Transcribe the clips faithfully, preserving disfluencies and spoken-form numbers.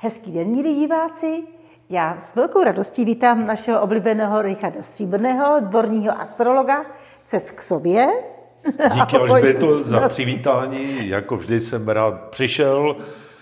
Hezký den, milí diváci. Já s velkou radostí vítám našeho oblíbeného Richarda Stříbrného, dvorního astrologa, cest k sobě. Díky, Alžběto, za přivítání. Jako vždy jsem rád přišel.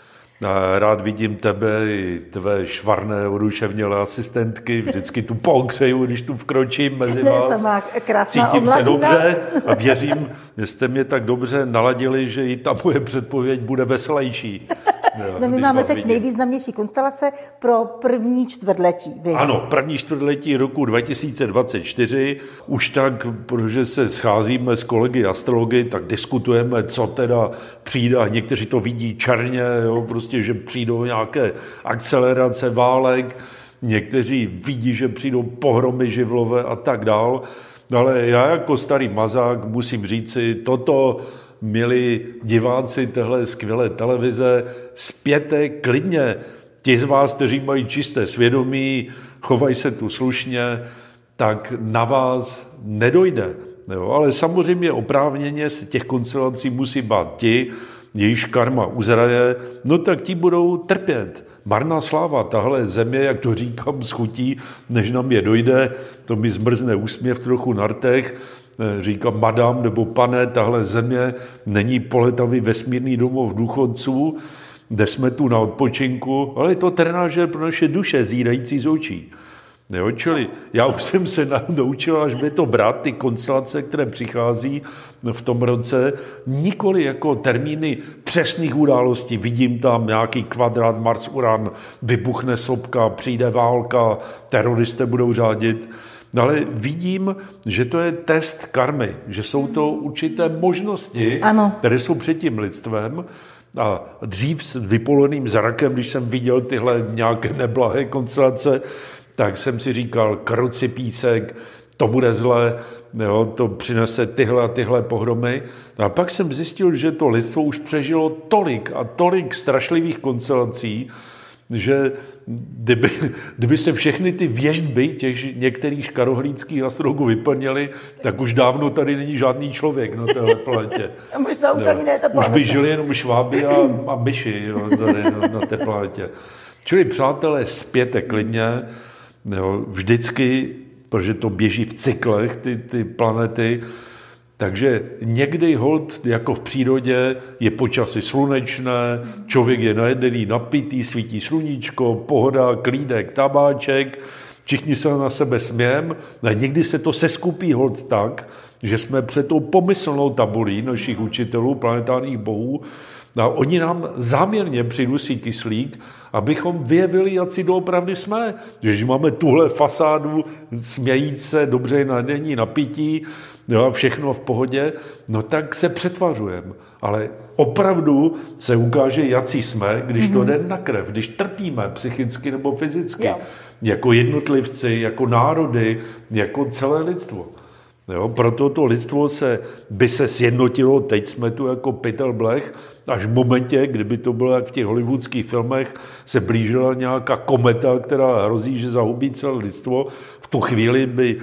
Rád vidím tebe i tvé švarné, oduševnělé asistentky. Vždycky tu pohřeju, když tu vkročím mezi vás. Ne, sama krásná Cítím omladina. se dobře a věřím, že jste mě tak dobře naladili, že i ta moje předpověď bude veselější. No, my máme teď nejvýznamnější konstelace pro první čtvrtletí. Vy. Ano, první čtvrtletí roku dva tisíce dvacet čtyři. Už tak, protože se scházíme s kolegy astrology, tak diskutujeme, co teda přijde. A někteří to vidí černě, jo, prostě, že přijdou nějaké akcelerace válek. Někteří vidí, že přijdou pohromy živlové a tak dál. Ale já jako starý mazák musím říci, toto, milí diváci téhle skvělé televize, zpěte klidně. Ti z vás, kteří mají čisté svědomí, chovají se tu slušně, tak na vás nedojde. Jo, ale samozřejmě oprávněně z těch konstelací musí bát ti, jejíž karma uzraje, no tak ti budou trpět. Marná sláva, tahle země, jak to říkám, schutí, než nám je dojde, to mi zmrzne úsměv trochu na rtech. Říkám, madam nebo pane, tahle země není poletavý vesmírný domov důchodců, kde jsme tu na odpočinku, ale je to trenážer pro naše duše, zírající z očí. Jo, čili já už jsem se naučil, až by to brát, ty konstelace, které přichází v tom roce, nikoli jako termíny přesných událostí. Vidím tam nějaký kvadrát Mars-Uran, vybuchne sopka, přijde válka, teroristé budou řádit. Ale vidím, že to je test karmy, že jsou to určité možnosti, ano, které jsou před tím lidstvem. A dřív s vypoleným zrakem, když jsem viděl tyhle nějaké neblahé konstelace, tak jsem si říkal, kruci písek, to bude zlé, jo, to přinese tyhle a tyhle pohromy. A pak jsem zjistil, že to lidstvo už přežilo tolik a tolik strašlivých konstelací, že kdyby, kdyby se všechny ty věštby těch některých škarohlídských astrologů vyplnily, tak už dávno tady není žádný člověk na téhle planetě. A možná už ani ne ta Už by žili jenom šváby a, a myši, jo, tady na, na té planetě. Čili přátelé, zpěte klidně, jo, vždycky, protože to běží v cyklech, ty, ty planety, takže někdy hold, jako v přírodě, je počasí slunečné, člověk je najedený, napitý, svítí sluníčko, pohoda, klídek, tabáček, všichni se na sebe smějeme, a někdy se to seskupí hold tak, že jsme před tou pomyslnou tabulí našich učitelů, planetárních bohů, a oni nám záměrně přidusí kyslík, abychom vyjevili, jak si doopravdy jsme. Že když máme tuhle fasádu, smějíc se, dobře nadění, napití, jo, všechno v pohodě, no tak se přetvařujeme. Ale opravdu se ukáže, jací jsme, když to jde na krev, když trpíme psychicky nebo fyzicky. Jo. Jako jednotlivci, jako národy, jako celé lidstvo. Jo, proto to lidstvo se, by se sjednotilo, teď jsme tu jako pytel blech, až v momentě, kdyby to bylo jak v těch hollywoodských filmech, se blížila nějaká kometa, která hrozí, že zahubí celé lidstvo, v tu chvíli by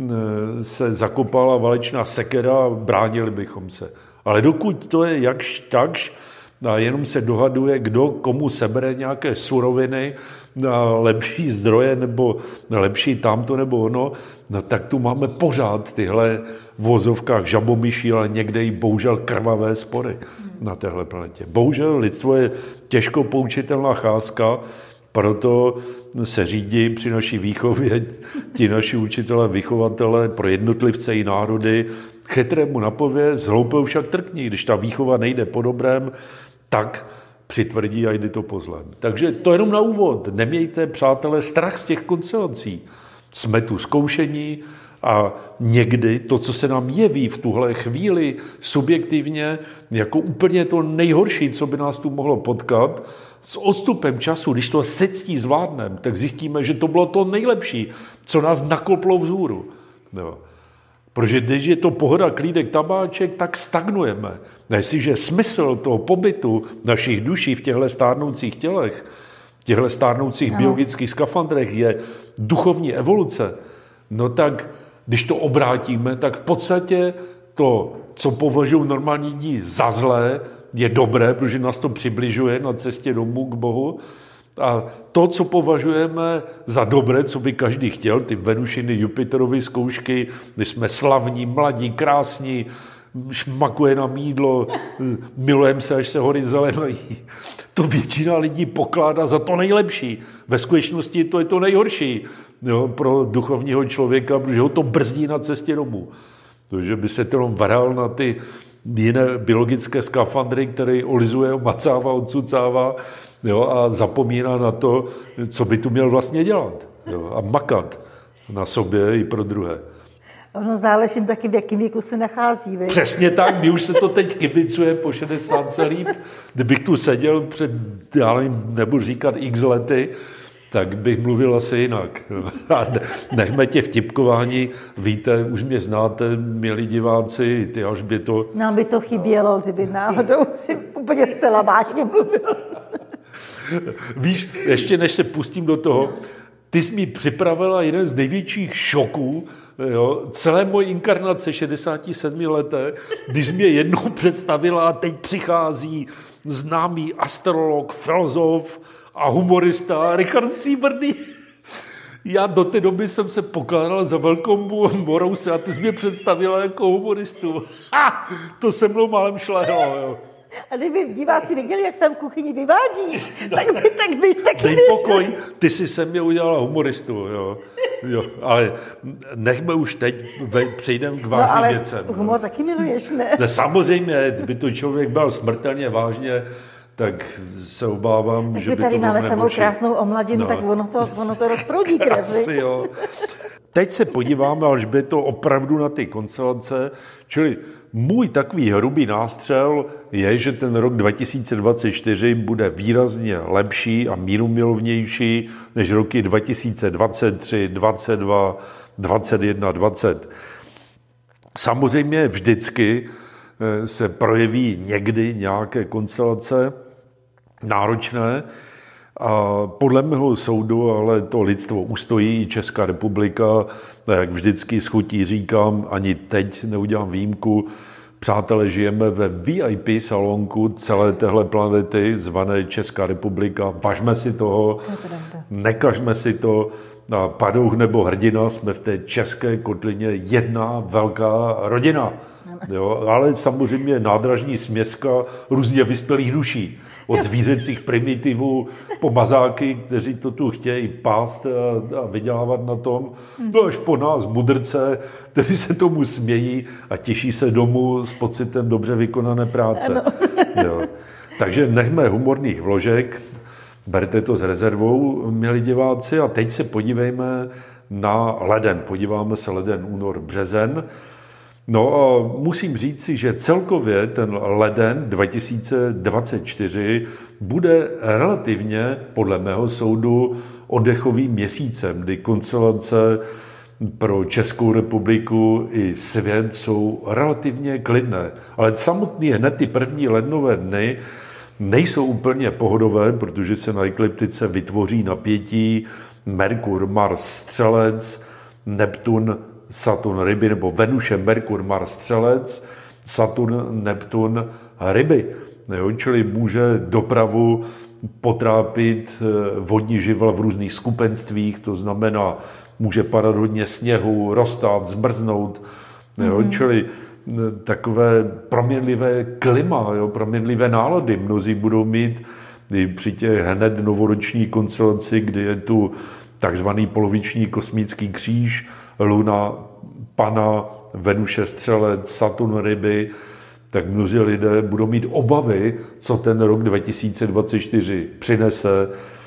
se zakopala válečná sekera a bránili bychom se. Ale dokud to je jakž takž, a jenom se dohaduje, kdo komu sebere nějaké suroviny, na lepší zdroje, nebo na lepší tamto, nebo ono, no tak tu máme pořád tyhle v vozovkách žabomyší, ale někde i bohužel krvavé spory na téhle planetě. Bohužel lidstvo je těžko poučitelná cházka, proto se řídí při naší výchově ti naši učitelé, vychovatelé pro jednotlivce i národy. Chytrému napověz, hloupého však trkní. Když ta výchova nejde po dobrém, tak přitvrdí a jde to po zlém. Takže to jenom na úvod. Nemějte, přátelé, strach z těch konstelací. Jsme tu zkoušení a někdy to, co se nám jeví v tuhle chvíli subjektivně, jako úplně to nejhorší, co by nás tu mohlo potkat, s odstupem času, když to sectí zvládneme, tak zjistíme, že to bylo to nejlepší, co nás nakoplo vzhůru. No. Protože když je to pohoda, klídek, tabáček, tak stagnujeme. A jestliže smysl toho pobytu našich duší v těchto stárnoucích tělech, v těchto stárnoucích no. biologických skafandrech je duchovní evoluce, no tak když to obrátíme, tak v podstatě to, co považují normální lidi za zlé, je dobré, protože nás to přibližuje na cestě domů k Bohu. A to, co považujeme za dobré, co by každý chtěl, ty Venušiny, Jupiterovy zkoušky, my jsme slavní, mladí, krásní, šmakuje nám jídlo, milujeme se, až se hory zelenají. To většina lidí pokládá za to nejlepší. Ve skutečnosti to je to nejhorší, jo, pro duchovního člověka, protože ho to brzdí na cestě domů. Takže by se to jenom varal na ty jiné biologické skafandry, které olizuje, macává, odsucává, jo, a zapomíná na to, co by tu měl vlastně dělat, jo, a makat na sobě i pro druhé. Ono záleží taky, v jakém věku se nachází. Vy? Přesně tak, mi už se to teď kibicuje po šedesátce líp. Kdybych tu seděl před, já nevím, nebudu říkat x lety, tak bych mluvil asi jinak. A nechme tě vtipkování, víte, už mě znáte, milí diváci, ty Alžběto. Nám by to chybělo, kdyby náhodou si úplně zcela vážně mluvil. Víš, ještě než se pustím do toho, ty jsi mi připravila jeden z největších šoků, jo, celé moje inkarnace šedesáti sedmi leté, když jsi mě jednou představila a teď přichází známý astrolog, filozof a humorista Richard Stříbrný. Já do té doby jsem se pokládal za velkou morouse a ty jsi mě představila jako humoristu. Ha! To se mnou málem šlehlo, jo. A kdyby diváci viděli, jak tam v kuchyni vyvádíš, tak by, tak by taky Dej pokoj, ty jsi se mě udělala humoristu, jo. jo. Ale nechme už teď, přejdeme k vážným no, ale věcem. humor no. taky miluješ, ne? ne? Samozřejmě, kdyby to člověk byl smrtelně vážně, tak se obávám, tak že by tady to máme samou nemoží. krásnou omladinu, no. tak ono to, ono to rozproudí krev. Asi jo. Teď se podíváme, až by to opravdu na ty konstelace, čili můj takový hrubý nástřel je, že ten rok dva tisíce dvacet čtyři bude výrazně lepší a mírumilovnější než roky dva tisíce dvacet tři, dvacet dva, dvacet jedna, dvacet. Samozřejmě vždycky se projeví někdy nějaké konstelace náročné, a podle mého soudu ale to lidstvo ustojí, i Česká republika, jak vždycky s chutí říkám, ani teď neudělám výjimku, přátelé, žijeme ve V I P salonku celé téhle planety, zvané Česká republika, važme si toho, nekažme si to, a padouch nebo hrdina, jsme v té české kotlině jedna velká rodina. Jo, ale samozřejmě nádražní směska různě vyspělých duší. Od zvířecích primitivů po mazáky, kteří to tu chtějí pást a, a vydělávat na tom, no až po nás mudrce, kteří se tomu smějí a těší se domů s pocitem dobře vykonané práce. Jo. Takže nechme humorných vložek, berte to s rezervou, milí diváci, a teď se podívejme na leden. Podíváme se leden, únor, březen. No a musím říci, že celkově ten leden dva tisíce dvacet čtyři bude relativně, podle mého soudu, oddechovým měsícem, kdy konstelace pro Českou republiku i svět jsou relativně klidné. Ale samotný hned ty první lednové dny nejsou úplně pohodové, protože se na ekliptice vytvoří napětí Merkur, Mars, Střelec, Neptun, Saturn, Ryby, nebo Venuše, Merkur, Mars, Střelec, Saturn, Neptun, Ryby. Jo, čili může dopravu potrápit vodní živel v různých skupenstvích, to znamená, může padat hodně sněhu, roztát, zmrznout, jo, mm-hmm. čili takové proměnlivé klima, jo, proměnlivé nálady. Mnozí budou mít i při těch hned novoroční konstelaci, kdy je tu takzvaný poloviční kosmický kříž, Luna, Pana, Venuše, Střelec, Saturn, Ryby, tak mnozí lidé budou mít obavy, co ten rok dva tisíce dvacet čtyři přinese,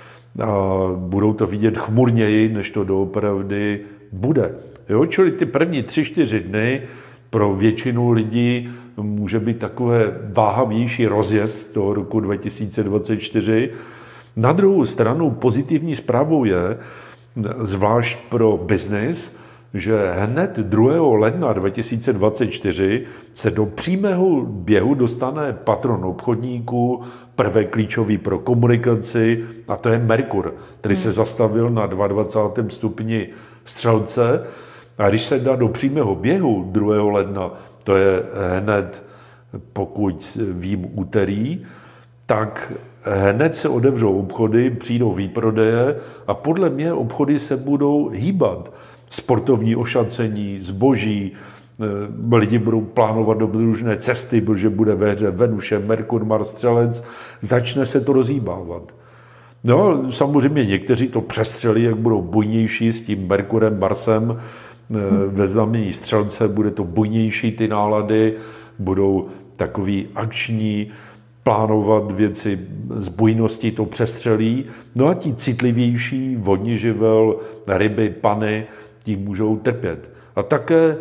a budou to vidět chmurněji, než to doopravdy bude. Jo? Čili ty první tři, čtyři dny pro většinu lidí může být takové váhavější rozjezd toho roku dva tisíce dvacet čtyři. Na druhou stranu pozitivní zprávou je, zvlášť pro biznis, že hned druhého ledna dva tisíce dvacet čtyři se do přímého běhu dostane patron obchodníků, prvek klíčový pro komunikaci, a to je Merkur, který se zastavil na dvacátém druhém stupni Střelce. A když se dá do přímého běhu druhého ledna, to je hned, pokud vím, úterý, tak hned se otevřou obchody, přijdou výprodeje a podle mě obchody se budou hýbat. Sportovní ošacení, zboží, lidi budou plánovat dobrodružné cesty, protože bude ve hře Venuše, Merkur, Mars, Střelec, začne se to rozhýbávat. No, samozřejmě někteří to přestřelí, jak budou bujnější s tím Merkurem, Marsem, ve znamení Střelce bude to bujnější ty nálady, budou takový akční, plánovat věci z bujností, to přestřelí. No a ti citlivější, vodní živel, ryby, pany, ti můžou trpět. A také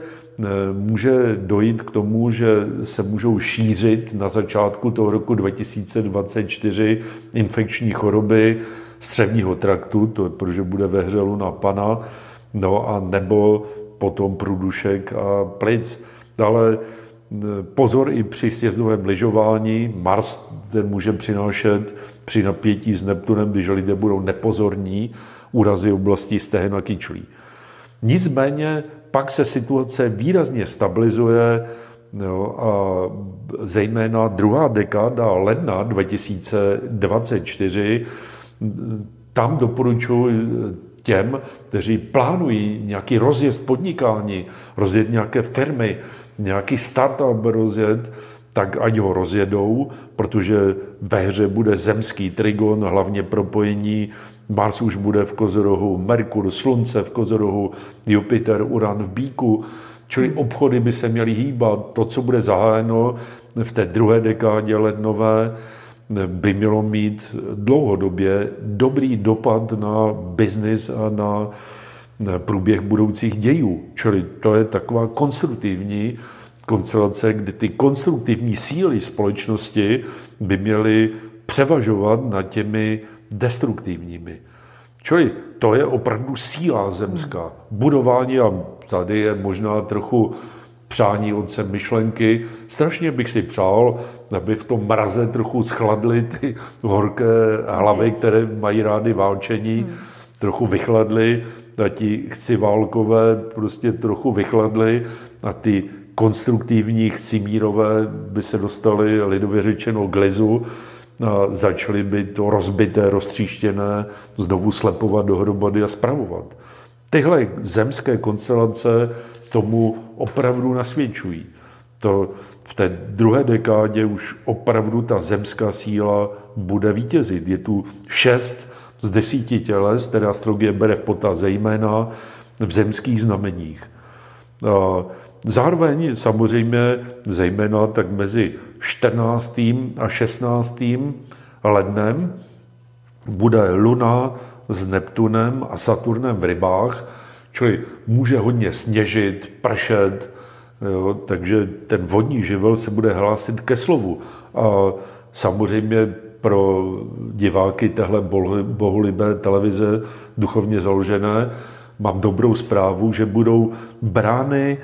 může dojít k tomu, že se můžou šířit na začátku toho roku dva tisíce dvacet čtyři infekční choroby střevního traktu, to je, protože bude ve hře luna pana, no a nebo potom průdušek a plic. Ale pozor i při sjezdovém lyžování, Mars ten může přinášet při napětí s Neptunem, když lidé budou nepozorní, úrazy oblasti stehen a kyčlí. Nicméně pak se situace výrazně stabilizuje, jo, a zejména druhá dekáda ledna dva tisíce dvacet čtyři, tam doporučuji těm, kteří plánují nějaký rozjezd podnikání, rozjet nějaké firmy, nějaký startup rozjet, tak ať ho rozjedou, protože ve hře bude zemský trigon, hlavně propojení, Mars už bude v Kozorohu, Merkur, Slunce v Kozorohu, Jupiter, Uran v Bíku, čili obchody by se měly hýbat. To, co bude zahájeno v té druhé dekádě lednové, by mělo mít dlouhodobě dobrý dopad na biznis a na průběh budoucích dějů. Čili to je taková konstruktivní konstelace, kdy ty konstruktivní síly společnosti by měly převažovat nad těmi destruktivními. Čili to je opravdu síla zemská. Budování, a tady je možná trochu přání otce myšlenky, strašně bych si přál, aby v tom mraze trochu schladly ty horké hlavy, které mají rády válčení, hmm. trochu vychladly, a ti chciválkové prostě trochu vychladly a ty konstruktivní chcimírové by se dostali lidově řečeno k lizu a začali by to rozbité, roztříštěné znovu slepovat dohromady a spravovat. Tyhle zemské konstelace tomu opravdu nasvědčují. To v té druhé dekádě už opravdu ta zemská síla bude vítězit. Je tu šest z desíti těles, které astrologie bere v potaz zejména v zemských znameních. A zároveň samozřejmě zejména tak mezi čtrnáctým a šestnáctým lednem bude luna s Neptunem a Saturnem v rybách, čili může hodně sněžit, pršet, jo, takže ten vodní živel se bude hlásit ke slovu. A samozřejmě pro diváky téhle bohulibé televize duchovně založené mám dobrou zprávu, že budou brány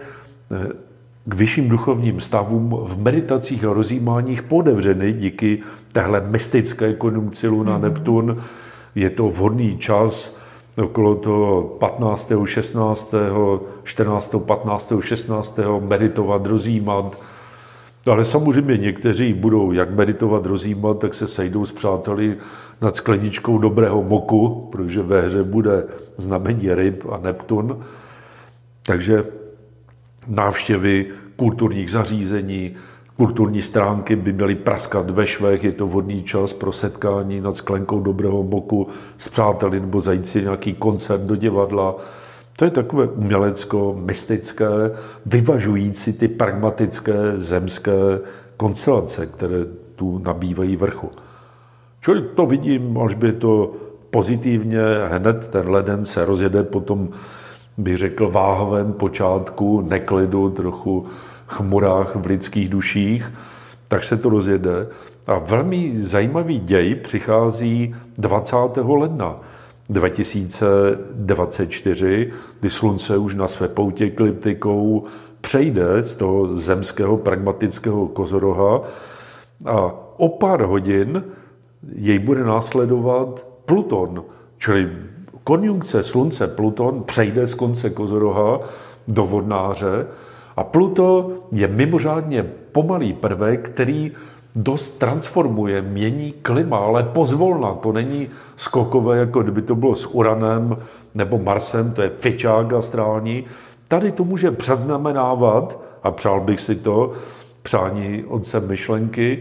k vyšším duchovním stavům v meditacích a rozjímáních podevřeny díky téhle mystické konjunkci Luna Neptun. Je to vhodný čas okolo toho patnáctého, šestnáctého, čtrnáctého, patnáctého, šestnáctého meditovat, rozjímat. Ale samozřejmě někteří budou jak meditovat, rozjímat, tak se sejdou s přáteli nad skleničkou dobrého moku, protože ve hře bude znamení ryb a Neptun. Takže návštěvy kulturních zařízení, kulturní stránky by měly praskat ve švech, je to vhodný čas pro setkání nad sklenkou dobrého moku s přáteli nebo zajít si nějaký koncert do divadla. To je takové umělecko-mystické, vyvažující ty pragmatické zemské konstelace, které tu nabývají vrchu. Čili to vidím, až by to pozitivně, hned ten leden se rozjede potom, bych řekl, váhavém počátku, neklidu, trochu chmurách v lidských duších, tak se to rozjede. A velmi zajímavý děj přichází dvacátého ledna dva tisíce dvacet čtyři, kdy slunce už na své poutě ekliptikou přejde z toho zemského pragmatického kozoroha a o pár hodin jej bude následovat Pluton, čili konjunkce slunce Pluton přejde z konce kozoroha do vodnáře a Pluto je mimořádně pomalý prvek, který dost transformuje, mění klima, ale pozvolna. To není skokové, jako kdyby to bylo s Uranem nebo Marsem, to je fičák astrální. Tady to může předznamenávat, a přál bych si to, přání otce myšlenky,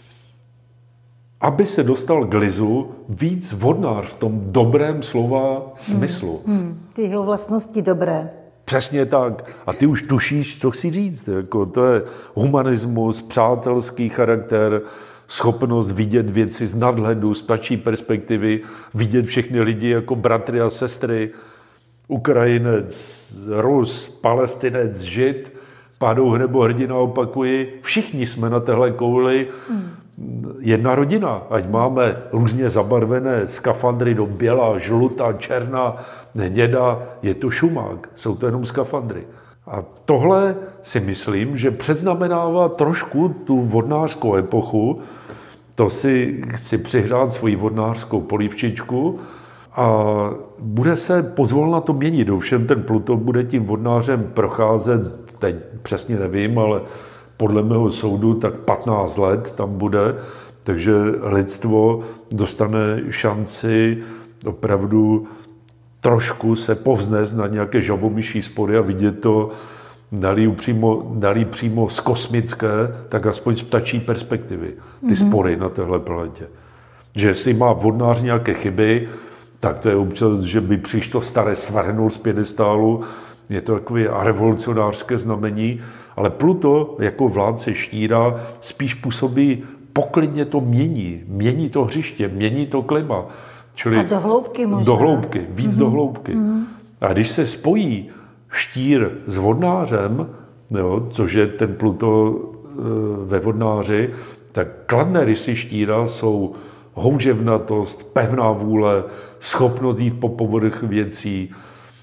aby se dostal k Lizu víc vodnář v tom dobrém slova smyslu. Hmm, hmm, ty jeho vlastnosti dobré. Přesně tak. A ty už tušíš, co chci říct. Jako to je humanismus, přátelský charakter, schopnost vidět věci z nadhledu, z ptačí perspektivy, vidět všechny lidi jako bratry a sestry, Ukrajinec, Rus, Palestinec, Žid, pádou nebo hrdina opakuji, všichni jsme na téhle kouli jedna rodina. Ať máme různě zabarvené skafandry do běla, žluta, černá, hněda, je to šumák, jsou to jenom skafandry. A tohle si myslím, že předznamenává trošku tu vodnářskou epochu. To si chci přihřát svoji vodnářskou polívčičku a bude se pozvolna to měnit. Ovšem ten Pluton bude tím vodnářem procházet, teď přesně nevím, ale podle mého soudu tak patnáct let tam bude, takže lidstvo dostane šanci opravdu trošku se povznést na nějaké žabomyší spory a vidět to, dali přímo, dali přímo z kosmické, tak aspoň z ptačí perspektivy, ty mm-hmm. spory na téhle planetě. Že jestli má vodnář nějaké chyby, tak to je občas, že by přišlo staré svrhnul z pědestálu, je to takové revolucionářské znamení, ale Pluto jako vládce štíra spíš působí, poklidně to mění, mění to hřiště, mění to klima. Čili a do hloubky možná. Do hloubky, víc mm-hmm. do hloubky. Mm-hmm. A když se spojí štír s vodnářem, jo, což je ten Pluto e, ve vodnáři, tak kladné rysy štíra jsou houževnatost, pevná vůle, schopnost jít po povrch věcí.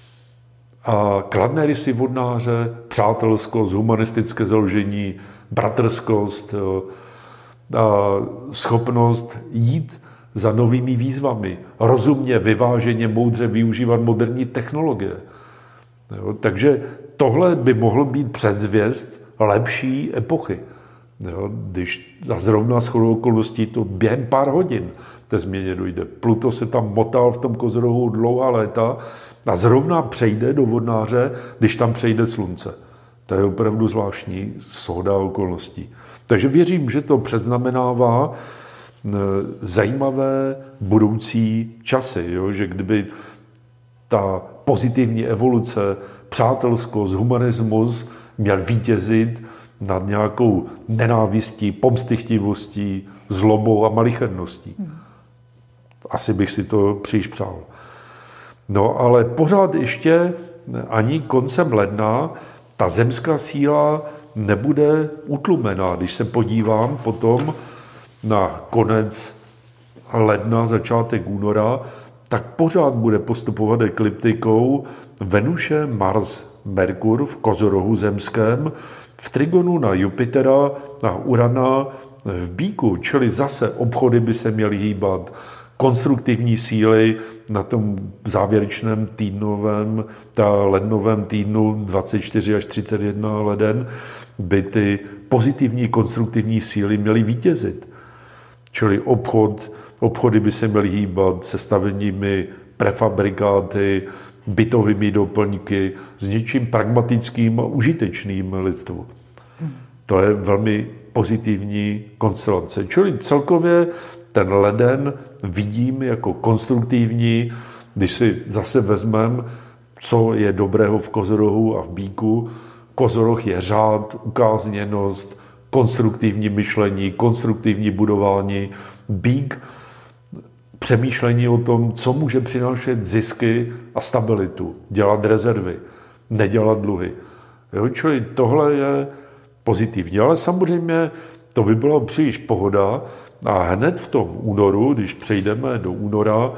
A kladné rysy vodnáře, přátelskost, humanistické založení, bratrskost, jo, a schopnost jít za novými výzvami, rozumně, vyváženě, moudře využívat moderní technologie. Jo, takže tohle by mohlo být předzvěst lepší epochy. Jo, když zrovna shodou okolností to během pár hodin té změně dojde. Pluto se tam motal v tom kozorohu dlouhá léta a zrovna přejde do vodnáře, když tam přejde slunce. To je opravdu zvláštní shoda okolností. Takže věřím, že to předznamenává zajímavé budoucí časy, jo? Že kdyby ta pozitivní evoluce, přátelskost, humanismus měl vítězit nad nějakou nenávistí, pomstychtivostí, zlobou a malicherností. Asi bych si to příliš přál. No ale pořád ještě ani koncem ledna ta zemská síla nebude utlumená. Když se podívám potom na konec ledna, začátek února, tak pořád bude postupovat ekliptikou Venuše, Mars, Merkur v kozorohu zemském, v trigonu na Jupitera, na Urana, v Bíku, čili zase obchody by se měly hýbat, konstruktivní síly na tom závěrečném týdnovém, ta lednovém týdnu dvacet čtyři až třicet jedna leden, by ty pozitivní konstruktivní síly měly vítězit. Čili obchod, obchody by se měly hýbat se staveními prefabrikáty, bytovými doplňky, s něčím pragmatickým a užitečným lidstvu. To je velmi pozitivní konstelace. Čili celkově ten leden vidím jako konstruktivní, když si zase vezmeme, co je dobrého v kozorohu a v Bíku. Kozoroh je řád, ukázněnost, konstruktivní myšlení, konstruktivní budování. Bík, přemýšlení o tom, co může přinášet zisky a stabilitu. Dělat rezervy, nedělat dluhy. Jo, čili tohle je pozitivní. Ale samozřejmě to by byla příliš pohoda a hned v tom únoru, když přejdeme do února,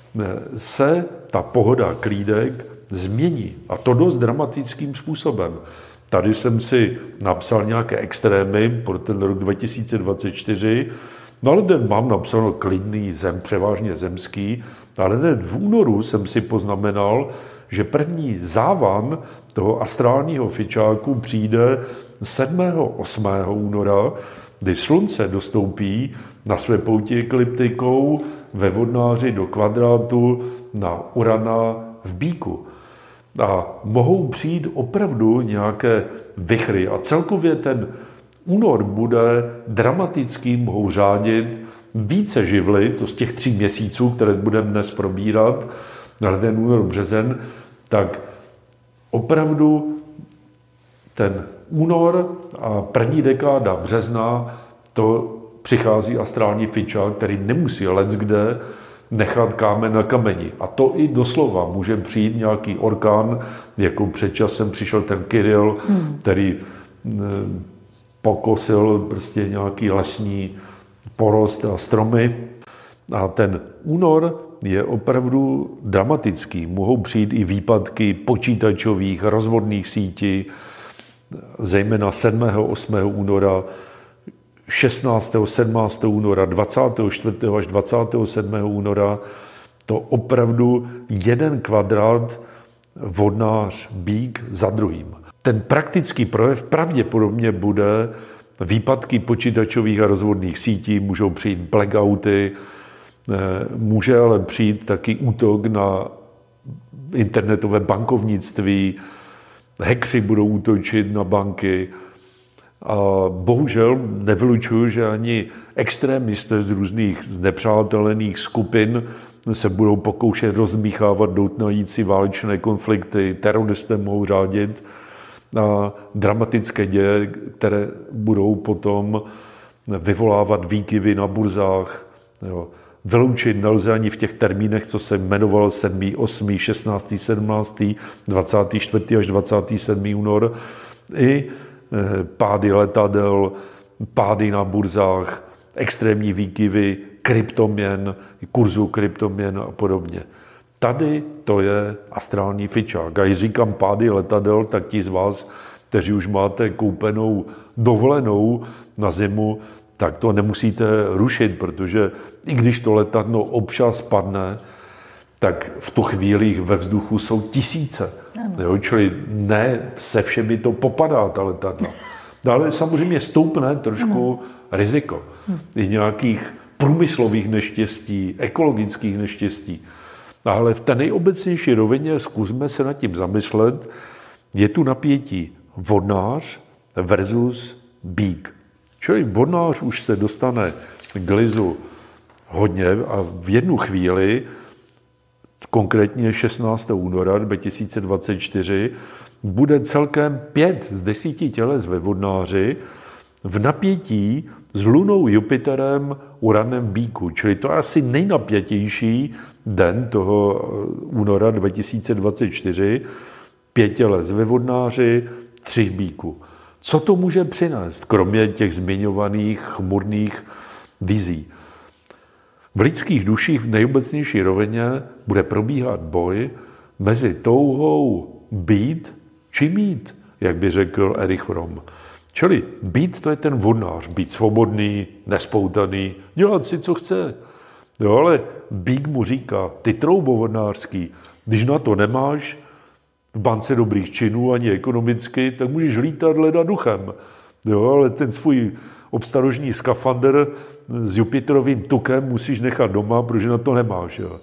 se ta pohoda klídek změní. A to dost dramatickým způsobem. Tady jsem si napsal nějaké extrémy pro ten rok dva tisíce dvacet čtyři, no ale ten mám napsáno klidný zem, převážně zemský, ale hned v únoru jsem si poznamenal, že první závan toho astrálního fičáku přijde sedmého osmého února, kdy slunce dostoupí na své pouti ekliptikou ve vodnáři do kvadrátu na Urana v Býku. A mohou přijít opravdu nějaké vichry a celkově ten únor bude dramatický, mohou řádit více živly, to z těch tří měsíců, které budeme dnes probírat, na ten únor, březen, tak opravdu ten únor a první dekáda března, to přichází astrální fičák, který nemusí leckde nechat kámen na kameni. A to i doslova může přijít nějaký orkán, jako před časem přišel ten Kirill, hmm. který pokosil prostě nějaký lesní porost a stromy. A ten únor je opravdu dramatický. Mohou přijít i výpadky počítačových, rozvodných sítí, zejména sedmého osmého února, šestnáctého sedmnáctého února, dvacátého čtvrtého až dvacátého sedmého února. To opravdu jeden kvadrát vodnář Býk za druhým. Ten praktický projev pravděpodobně bude výpadky počítačových a rozvodných sítí, můžou přijít blackouty, může ale přijít taky útok na internetové bankovnictví, hackři budou útočit na banky a bohužel nevylučuju, že ani extrémisté z různých znepřátelených skupin se budou pokoušet rozmíchávat doutnající válečné konflikty, teroristé mohou řádit a dramatické děje, které budou potom vyvolávat výkyvy na burzách. Jo. Vyloučit nelze ani v těch termínech, co se jmenoval sedmý, osmý, šestnáctý, sedmnáctý, dvacátý čtvrtý až dvacátý sedmý únor, i pády letadel, pády na burzách, extrémní výkyvy kryptoměn, kurzu kryptoměn a podobně. Tady to je astrální fičák. A když říkám pády letadel, tak ti z vás, kteří už máte koupenou dovolenou na zimu, tak to nemusíte rušit, protože i když to letadlo občas padne, tak v tu chvíli ve vzduchu jsou tisíce. Jo, čili ne se všemi to popadá, ta letadla. Ale samozřejmě stoupne trošku riziko. I nějakých průmyslových neštěstí, ekologických neštěstí. Ale v té nejobecnější rovině zkusme se nad tím zamyslet, je tu napětí vodnář versus Býk. Čili vodnář už se dostane k lizu hodně a v jednu chvíli, konkrétně šestnáctého února dva tisíce dvacet čtyři, bude celkem pět z desíti těles ve vodnáři v napětí s lunou, Jupiterem, Uranem Býku. Čili to je asi nejnapětější den toho února dva tisíce dvacet čtyři. Pět těles ve vodnáři, tři v Býku. Co to může přinést, kromě těch zmiňovaných chmurných vizí? V lidských duších v nejobecnější rovině bude probíhat boj mezi touhou být či mít, jak by řekl Erich Fromm. Čili být, to je ten vodnář, být svobodný, nespoutaný, dělat si, co chce. Jo, ale Býk mu říká, ty troubovodnářský, když na to nemáš v bance dobrých činů ani ekonomicky, tak můžeš lítat leda duchem. Jo, ale ten svůj obstarožní skafandr s Jupiterovým tukem musíš nechat doma, protože na to nemáš. Jo.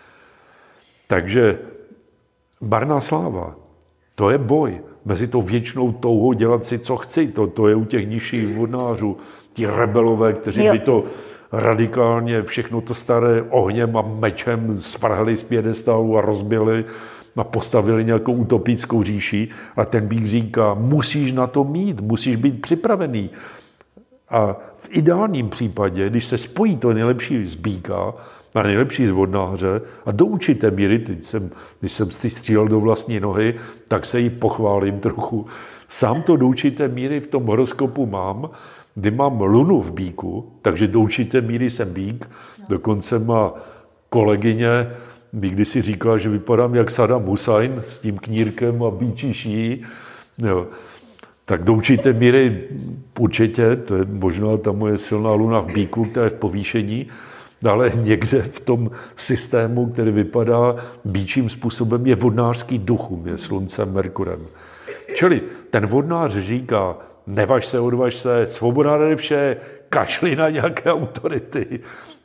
Takže marná sláva, to je boj mezi tou věčnou touhou dělat si, co chci. To, to je u těch nižších vodnářů, ti rebelové, kteří jo. by to radikálně všechno to staré ohněm a mečem svrhli z piedestálu a rozbili a postavili nějakou utopickou říši. A ten Býk říká, musíš na to mít, musíš být připravený. A v ideálním případě, když se spojí to nejlepší z Býka a nejlepší z vodnáře a do určité míry, teď jsem, když jsem si střílel do vlastní nohy, tak se jí pochválím trochu. Sám to do určité míry v tom horoskopu mám, kdy mám lunu v Býku, takže do určité míry jsem Býk, dokonce má kolegyně mi kdysi říkala, že vypadám jak Saddam Hussein s tím knírkem a bíčí šíjí. Jo. Tak do určité míry určitě, to je možná ta moje silná luna v Býku, která je v povýšení, ale někde v tom systému, který vypadá bíčím způsobem, je vodnářský duch, je sluncem, Merkurem. Čili ten vodnář říká, nevaž se, odvaž se, svoboda nade vše, kašli na nějaké autority,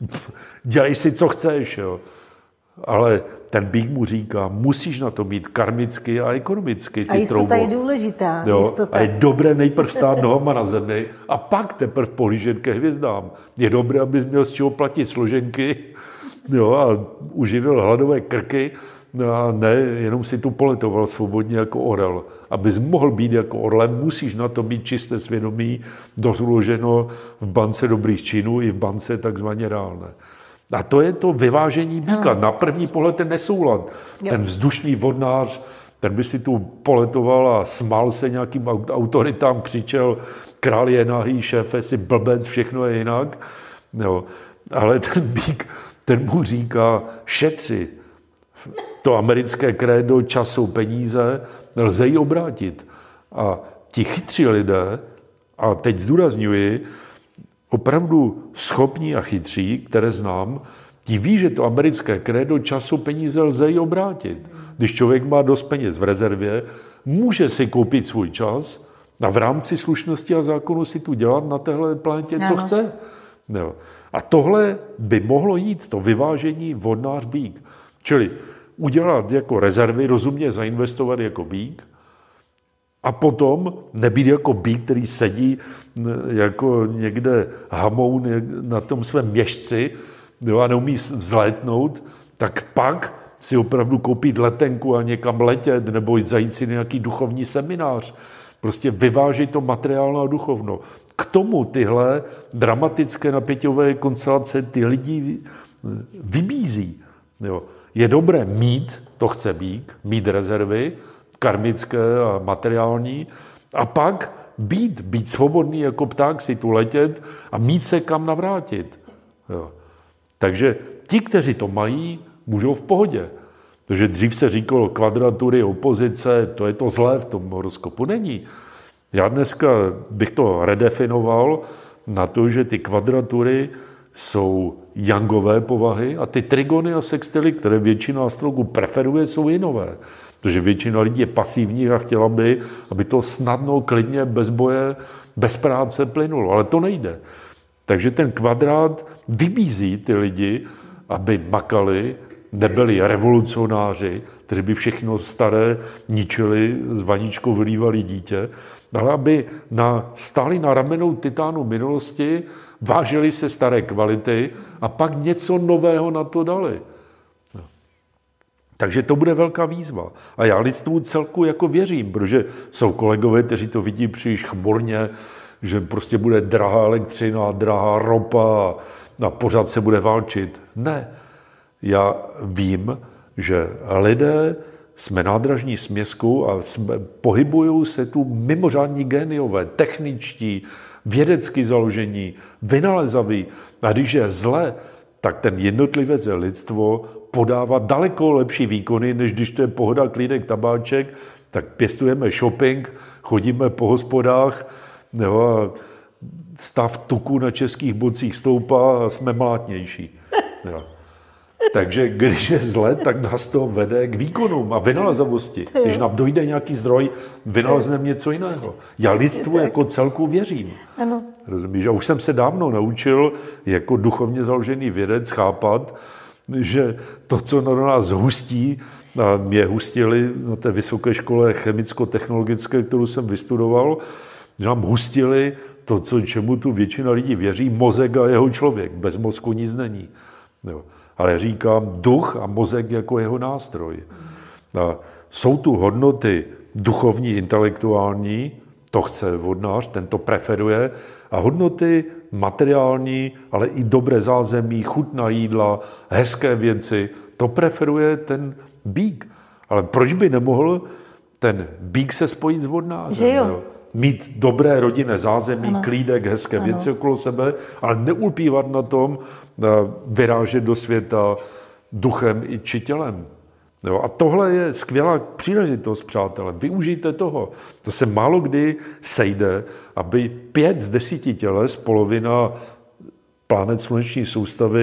dělej si, co chceš, jo. Ale ten Bík mu říká, musíš na to mít karmicky a ekonomicky. Ty a jistota troubo. je důležitá. Jo, jistota. a je dobré nejprv stát nohama na zemi a pak teprv pohlížet ke hvězdám. Je dobré, abys měl z čeho platit složenky, jo, a uživil hladové krky, no a ne, jenom si tu poletoval svobodně jako orel. Abys mohl být jako orlem, musíš na to mít čisté svědomí, dozloženo v bance dobrých činů i v bance takzvaně reálné. A to je to vyvážení Bíka. Na první pohled ten nesoulad. Jo. Ten vzdušný vodnář, ten by si tu poletoval a smál se nějakým autoritám, křičel, král je nahý, šéfe si blbec, všechno je jinak. Jo. Ale ten Bík, ten mu říká, šetři. To americké krédo, času, peníze, lze ji obrátit. A ti chytří lidé, a teď zdůrazňuji, opravdu schopní a chytří, které znám, ti ví, že to americké krédo, času, peníze lze ji obrátit. Když člověk má dost peněz v rezervě, může si koupit svůj čas a v rámci slušnosti a zákonu si tu dělat na téhle planetě, co ano. chce. Jo. A tohle by mohlo jít, to vyvážení vodnář Bík. Čili udělat jako rezervy, rozumně zainvestovat jako Bík, a potom nebýt jako Bík, který sedí jako někde hamoun na tom svém měšci, jo, a neumí vzlétnout, tak pak si opravdu koupit letenku a někam letět nebo zajít si nějaký duchovní seminář. Prostě vyvážit to materiálno a duchovno. K tomu tyhle dramatické napěťové konstelace ty lidi vybízí. Jo. Je dobré mít, to chce Bík, mít rezervy, karmické a materiální, a pak být, být svobodný jako pták, si tu letět a mít se kam navrátit. Jo. Takže ti, kteří to mají, můžou v pohodě. Protože dřív se říkalo kvadratury, opozice, to je to zlé v tom horoskopu. Není. Já dneska bych to redefinoval na to, že ty kvadratury jsou jangové povahy a ty trigony a sextily, které většina astrologů preferuje, jsou jinové. Protože většina lidí je pasivních a chtěla by, aby to snadno, klidně, bez boje, bez práce plynulo. Ale to nejde. Takže ten kvadrát vybízí ty lidi, aby makali, nebyli revolucionáři, kteří by všechno staré ničili, s vaničkou vylívali dítě, ale aby na, stáli na ramenou titánu minulosti, vážili se staré kvality a pak něco nového na to dali. Takže to bude velká výzva. A já lidstvu celku jako věřím, protože jsou kolegové, kteří to vidí příliš chmurně, že prostě bude drahá elektřina, drahá ropa a pořád se bude válčit. Ne. Já vím, že lidé jsme nádražní směskou a jsme, pohybují se tu mimořádní géniové, techničtí, vědecky založení, vynalezaví. A když je zle, tak ten jednotlivec je lidstvo podává daleko lepší výkony, než když to je pohoda, klídek, tabáček, tak pěstujeme shopping, chodíme po hospodách, jo, stav tuku na českých bocích stoupá a jsme mlátnější. Jo. Takže když je zle, tak nás to vede k výkonům a vynalezavosti. Když nám dojde nějaký zdroj, vynalezneme něco jiného. Já lidstvu jako celku věřím. Ano. Rozumíš? A už jsem se dávno naučil jako duchovně založený vědec chápat, že to, co na nás hustí, a mě hustili na té vysoké škole chemicko-technologické, kterou jsem vystudoval, že nám hustili to, co, čemu tu většina lidí věří, mozek a jeho člověk. Bez mozku nic není. Jo. Ale říkám duch a mozek jako jeho nástroj. A jsou tu hodnoty duchovní, intelektuální, to chce vodnář, ten to preferuje, a hodnoty materiální, ale i dobré zázemí, chutná jídla, hezké věci, to preferuje ten Bík. Ale proč by nemohl ten Bík se spojit s vodnářem? Že jo? Mít dobré rodinné zázemí, ano. klídek, hezké ano. věci okolo sebe, ale neulpívat na tom, vyrážet do světa duchem i či tělem. Jo, a tohle je skvělá příležitost, přátelé. Využijte toho. To se málo kdy sejde, aby pět z desíti těles, polovina planet sluneční soustavy,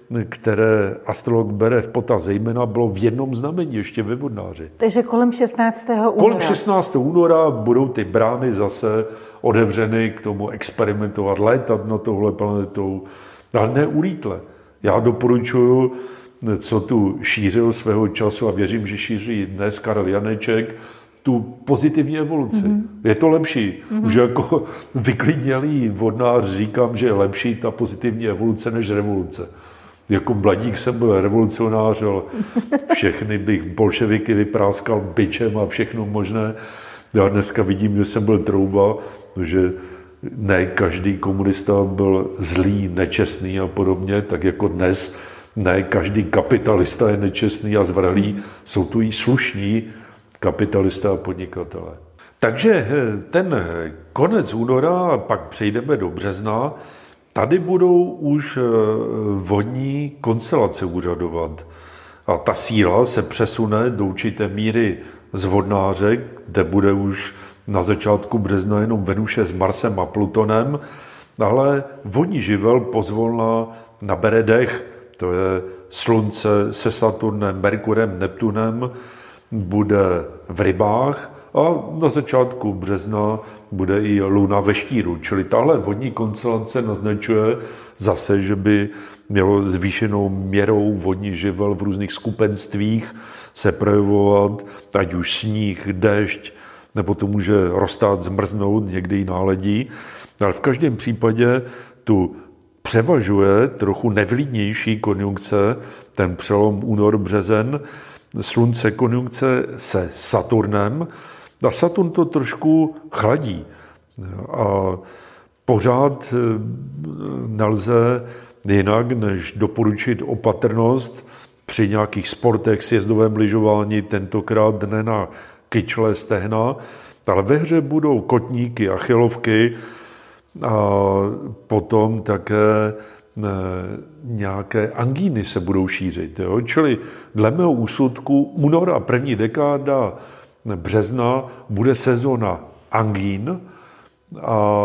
které astrolog bere v potaz zejména, bylo v jednom znamení, ještě ve vodnáři. Takže kolem šestnáctého února. Kolem šestnáctého února budou ty brány zase otevřeny k tomu experimentovat, létat na tohle planetou, ale ne ulítle. Já doporučuji, co tu šířil svého času a věřím, že šíří dnes Karel Janeček, tu pozitivní evoluci. Mm-hmm. Je to lepší. Mm-hmm. Už jako vyklidnělý vodnář říkám, že je lepší ta pozitivní evoluce než revoluce. Jako mladík jsem byl revolucionář, ale všechny bych bolševiky vypráskal bičem a všechno možné. Já dneska vidím, že jsem byl trouba, že ne každý komunista byl zlý, nečestný a podobně, tak jako dnes ne každý kapitalista je nečestný a zvrhlý, jsou tu i slušní kapitalista a podnikatelé. Takže ten konec února, pak přejdeme do března, tady budou už vodní konstelace úřadovat. A ta síla se přesune do určité míry z vodnáře, kde bude už na začátku března jenom Venuše s Marsem a Plutonem, ale vodní živel pozvolna nabere dech, to je Slunce se Saturnem, Merkurem, Neptunem, bude v rybách a na začátku března bude i Luna ve štíru. Čili tahle vodní konstelace naznačuje zase, že by mělo zvýšenou měrou vodní živel v různých skupenstvích se projevovat, ať už sníh, déšť, nebo to může roztát, zmrznout, někdy i náledí. Ale v každém případě tu převažuje trochu nevlídnější konjunkce, ten přelom únor-březen, Slunce konjunkce se Saturnem a Saturn to trošku chladí. A pořád nelze jinak, než doporučit opatrnost při nějakých sportech, sjezdovém lyžování, tentokrát ne na kyčle, stehna, ale ve hře budou kotníky, achilovky a potom také nějaké angíny se budou šířit. Jo? Čili dle mého úsudku únor a první dekáda března bude sezóna angín a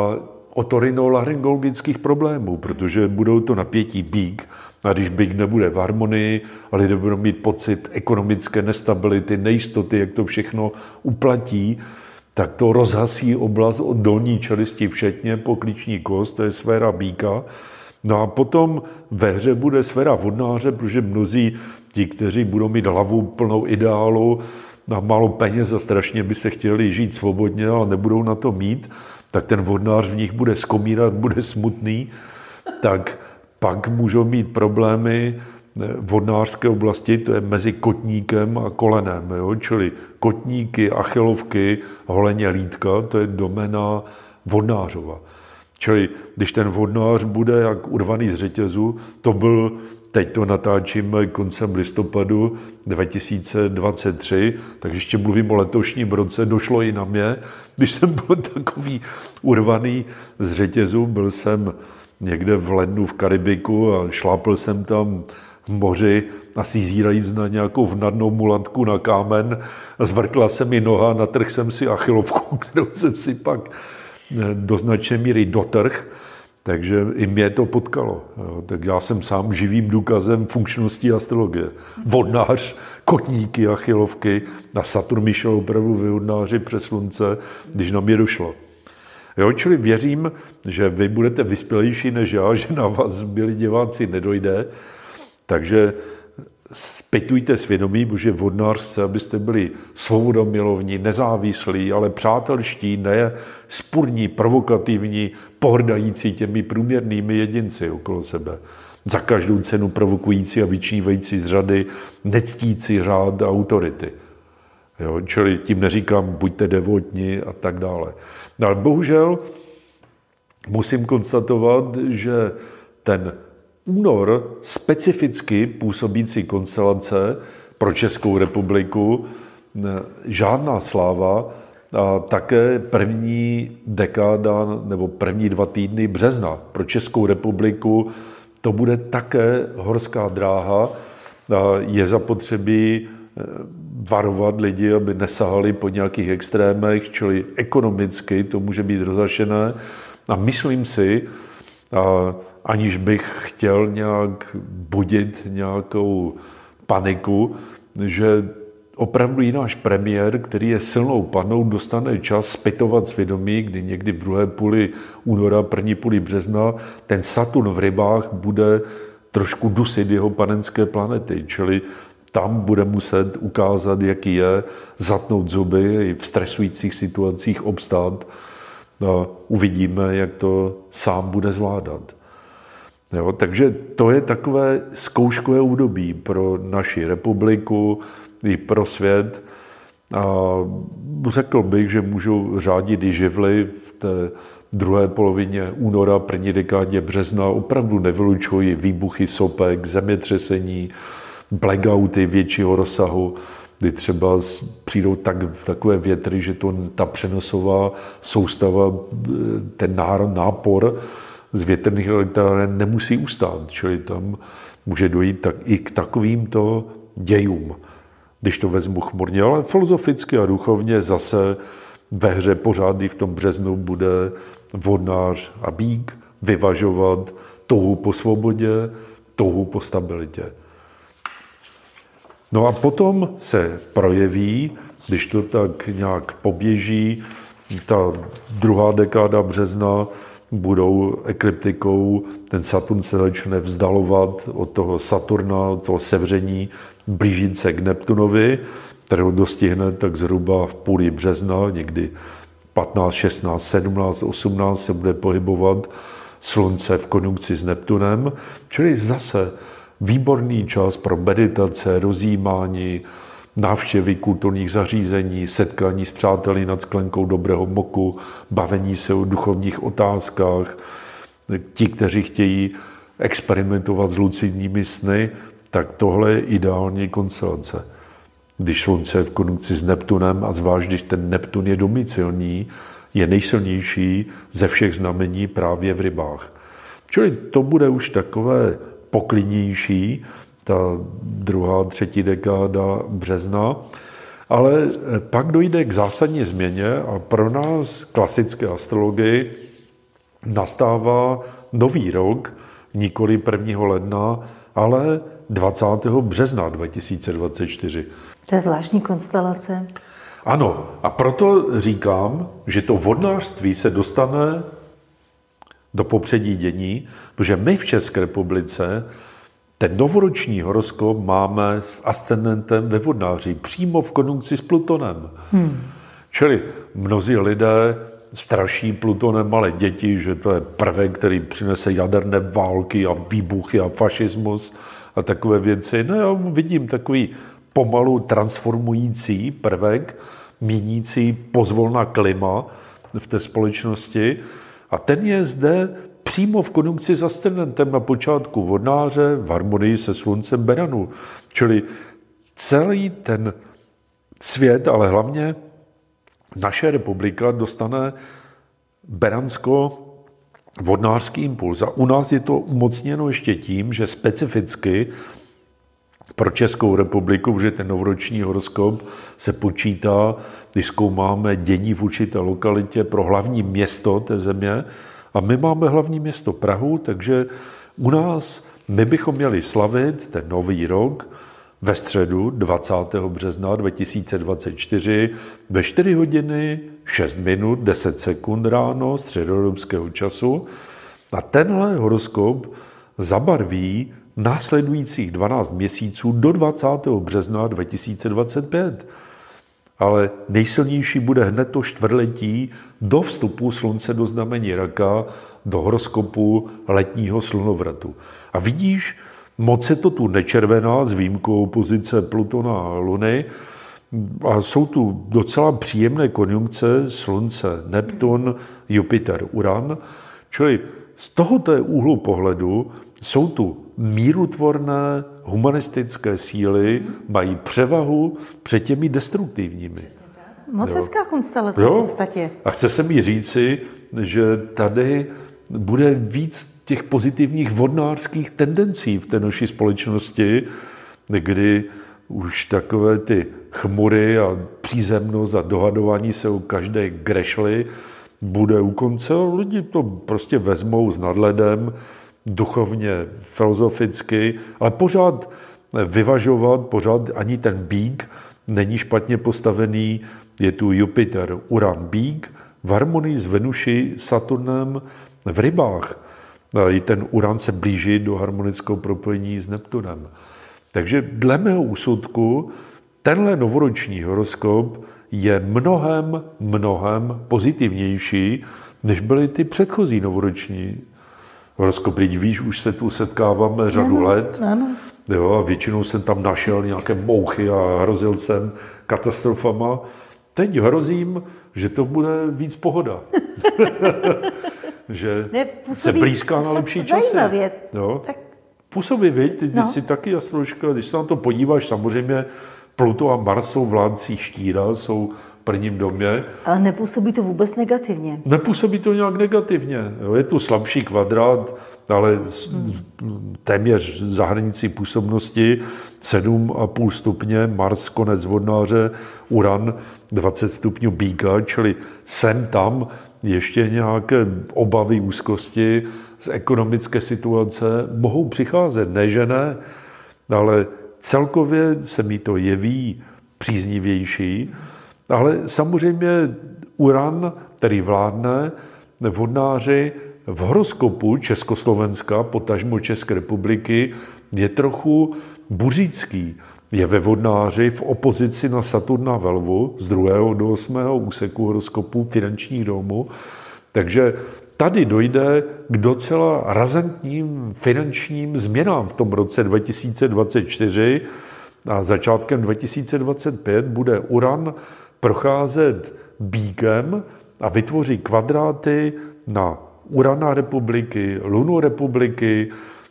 otorinolaryngologických problémů, protože budou to napětí bík, a když bík nebude v harmonii, ale lidé budou mít pocit ekonomické nestability, nejistoty, jak to všechno uplatí, tak to rozhasí oblast od dolní čelisti všetně po klíční kost, to je sféra bíka. No a potom ve hře bude sféra vodnáře, protože mnozí ti, kteří budou mít hlavu plnou ideálu a málo peněz a strašně by se chtěli žít svobodně, ale nebudou na to mít, tak ten vodnář v nich bude skomírat, bude smutný, tak pak můžou mít problémy vodnářské oblasti, to je mezi kotníkem a kolenem, jo? Čili kotníky, achilovky, holeně lítka, to je domena vodnářova. Čili když ten vodnář bude jak urvaný z řetězu, to byl, teď to natáčíme koncem listopadu dva tisíce dvacet tři, takže ještě mluvím o letošním roce, došlo i na mě, když jsem byl takový urvaný z řetězu, byl jsem někde v lednu v Karibiku a šlápl jsem tam v moři, asi zírajíc na nějakou vnadnou mulatku na kámen a zvrtla se mi noha, natrhl jsem si achilovku, kterou jsem si pak do značné míry dotrh, takže i mě to potkalo. Tak já jsem sám živým důkazem funkčnosti astrologie. Vodnář, kotníky, achilovky a Saturn mi šel opravdu vy vodnáři přes slunce, když na mě došlo. Jo, čili věřím, že vy budete vyspělejší než já, že na vás, milí diváci, nedojde. Takže zpětujte svědomí, protože vodnář chce, abyste byli svobodomilovní, nezávislí, ale přátelští, ne spurní, provokativní, pohrdající těmi průměrnými jedinci okolo sebe. Za každou cenu provokující a vyčnívající z řady, nectící řád a autority. Jo, čili tím neříkám, buďte devotní a tak dále. No, ale bohužel musím konstatovat, že ten únor specificky působící konstelace pro Českou republiku, žádná sláva, a také první dekáda nebo první dva týdny března pro Českou republiku, to bude také horská dráha. A je zapotřebí varovat lidi, aby nesahali po nějakých extrémech, čili ekonomicky to může být rozašené. A myslím si, A aniž bych chtěl nějak budit nějakou paniku, že opravdu i náš premiér, který je silnou panou, dostane čas zpytovat svědomí, kdy někdy v druhé půli února, první půli března, ten Saturn v rybách bude trošku dusit jeho panenské planety, čili tam bude muset ukázat, jaký je, zatnout zuby i v stresujících situacích obstát. A uvidíme, jak to sám bude zvládat. Jo, takže to je takové zkouškové období pro naši republiku i pro svět. A řekl bych, že můžu řádit i živly v té druhé polovině února, první dekádě března. Opravdu nevylučuji výbuchy sopek, zemětřesení, blackouty většího rozsahu, kdy třeba přijdou tak, takové větry, že to, ta přenosová soustava, ten nápor z větrných elektráren nemusí ustát. Čili tam může dojít tak, i k takovýmto dějům. Když to vezmu chmurně, ale filozoficky a duchovně zase ve hře pořád i v tom březnu bude vodnář a bík vyvažovat touhu po svobodě, touhu po stabilitě. No a potom se projeví, když to tak nějak poběží, ta druhá dekáda března budou ekliptikou, ten Saturn se začne vzdalovat od toho Saturna, od toho sevření, blížit se k Neptunovi, kterého dostihne tak zhruba v půli března, někdy patnáct, šestnáct, sedmnáct, osmnáct se bude pohybovat Slunce v konjunkci s Neptunem, čili zase výborný čas pro meditace, rozjímání, návštěvy kulturních zařízení, setkání s přáteli nad sklenkou dobrého moku, bavení se o duchovních otázkách. Ti, kteří chtějí experimentovat s lucidními sny, tak tohle je ideální konstelace. Když Slunce je v konjunkci s Neptunem a zvlášť, když ten Neptun je domicilní, je nejsilnější ze všech znamení právě v rybách. Čili to bude už takové poklidnější, ta druhá, třetí dekáda března, ale pak dojde k zásadní změně a pro nás klasické astrologii nastává nový rok, nikoli prvního ledna, ale dvacátého března dva tisíce dvacet čtyři. To je zvláštní konstelace. Ano, a proto říkám, že to vodnářství se dostane do popředí dění, protože my v České republice ten novoroční horoskop máme s ascendentem ve vodnáři, přímo v konjunkci s Plutonem. Hmm. Čili mnozí lidé straší Plutonem malé děti, že to je prvek, který přinese jaderné války a výbuchy a fašismus a takové věci. No já vidím takový pomalu transformující prvek, měnící pozvolna klima v té společnosti. A ten je zde přímo v konjunkci s ascendentem na počátku vodnáře v harmonii se sluncem Beranu. Čili celý ten svět, ale hlavně naše republika dostane beransko-vodnářský impuls. A u nás je to umocněno ještě tím, že specificky pro Českou republiku, protože ten novoroční horoskop se počítá, když zkoumáme dění v určité lokalitě pro hlavní město té země. A my máme hlavní město Prahu, takže u nás my bychom měli slavit ten nový rok ve středu dvacátého března dva tisíce dvacet čtyři ve čtyři hodiny šest minut deset sekund ráno středoevropského času. A tenhle horoskop zabarví následujících dvanáct měsíců do dvacátého března dva tisíce dvacet pět. Ale nejsilnější bude hned to čtvrtletí do vstupu Slunce do znamení Raka, do horoskopu letního slunovratu. A vidíš, moc je to tu nečervená s výjimkou pozice Plutona a Luny a jsou tu docela příjemné konjunkce Slunce, Neptun, Jupiter, Uran. Čili z tohoto úhlu pohledu jsou tu mírutvorné humanistické síly, mají převahu před těmi destruktivními. Moc hezká konstelace v podstatě. A chce se mi říci, že tady bude víc těch pozitivních vodnářských tendencí v té naší společnosti, kdy už takové ty chmury a přízemnost a dohadování se o každé grešly bude u konce. Lidi to prostě vezmou s nadhledem, duchovně, filozoficky, ale pořád vyvažovat, pořád ani ten bík není špatně postavený, je tu Jupiter, Uran, bík, v harmonii s Venuší, Saturnem v rybách. I ten Uran se blíží do harmonického propojení s Neptunem. Takže dle mého úsudku tenhle novoroční horoskop je mnohem, mnohem pozitivnější, než byly ty předchozí novoroční horoskopy. Víš, už se tu setkáváme řadu ano, let. Ano. Jo, a většinou jsem tam našel nějaké mouchy a hrozil jsem katastrofama. Teď hrozím, že to bude víc pohoda. že ne, se blízká na lepší časy. Jo. Tak... Působí, viď? Ty, ty no. jsi taky astroložka, když se na to podíváš, samozřejmě Pluto a Mars jsou vládcí štíra, jsou v prvním domě. Ale nepůsobí to vůbec negativně. Nepůsobí to nějak negativně. Jo. Je tu slabší kvadrát, ale hmm. téměř za hranicí působnosti sedm a půl stupně, Mars konec vodnáře, Uran dvacet stupňů býka, čili sem tam ještě nějaké obavy, úzkosti z ekonomické situace mohou přicházet. Ne, že ne, ale celkově se mi to jeví příznivější, ale samozřejmě Uran, který vládne v vodnáři, v horoskopu Československa, potažmo České republiky, je trochu buřický. Je ve vodnáři v opozici na Saturna ve Lvu z druhého do osmého úseku horoskopu finančních domů. Takže tady dojde k docela razantním finančním změnám v tom roce dva tisíce dvacet čtyři a začátkem dva tisíce dvacet pět bude Uran procházet býkem a vytvoří kvadráty na Urana republiky, Lunu republiky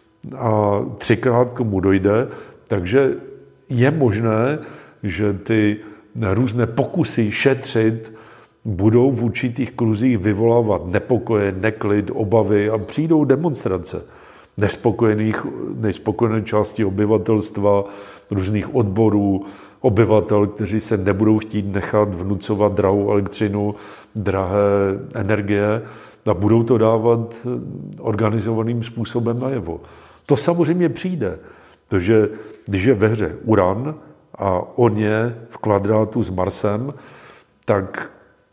a třikrát k mu dojde. Takže je možné, že ty různé pokusy šetřit budou v určitých kruzích vyvolávat nepokoje, neklid, obavy a přijdou demonstrace nespokojených, nespokojené části obyvatelstva, různých odborů, obyvatel, kteří se nebudou chtít nechat vnucovat drahou elektřinu, drahé energie a budou to dávat organizovaným způsobem najevo. To samozřejmě přijde, protože když je ve hře Uran a on je v kvadrátu s Marsem, tak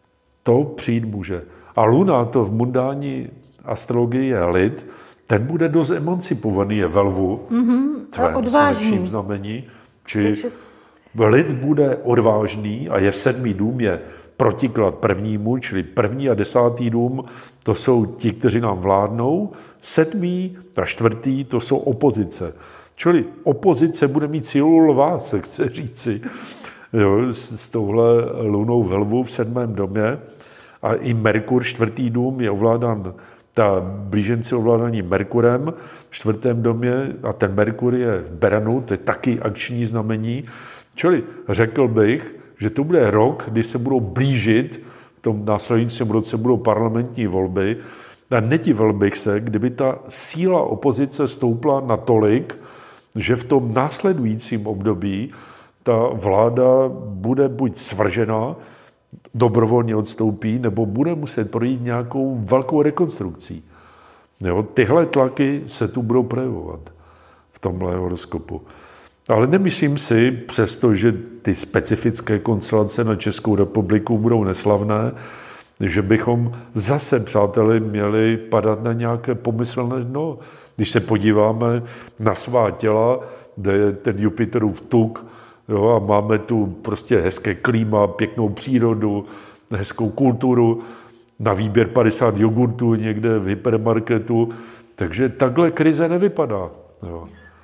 to přijít může. A Luna, to v mundální astrologii je lid, ten bude dost emancipovaný, je ve Lvu, mm-hmm, tvém slunečním znamení, či Takže... lid bude odvážný a je v sedmý dům, je protiklad prvnímu, čili první a desátý dům, to jsou ti, kteří nám vládnou, sedmý a čtvrtý, to jsou opozice. Čili opozice bude mít sílu lva, se chce říci, jo, s, s touhle lunou ve Lvu v sedmém domě. A i Merkur, čtvrtý dům, je ovládán, ta blíženci ovládaní Merkurem v čtvrtém domě a ten Merkur je v Beranu, to je taky akční znamení. Čili řekl bych, že to bude rok, kdy se budou blížit, v tom následujícím roce budou parlamentní volby a nedivil bych se, kdyby ta síla opozice stoupla natolik, že v tom následujícím období ta vláda bude buď svržena, dobrovolně odstoupí, nebo bude muset projít nějakou velkou rekonstrukcí. Jo, tyhle tlaky se tu budou projevovat v tomhle horoskopu. Ale nemyslím si, přestože ty specifické konstelace na Českou republiku budou neslavné, že bychom zase, přáteli, měli padat na nějaké pomyslné dno. Když se podíváme na svá těla, kde je ten Jupiterův tuk, jo, a máme tu prostě hezké klíma, pěknou přírodu, hezkou kulturu, na výběr padesát jogurtů někde v hypermarketu, takže takhle krize nevypadá. Jo.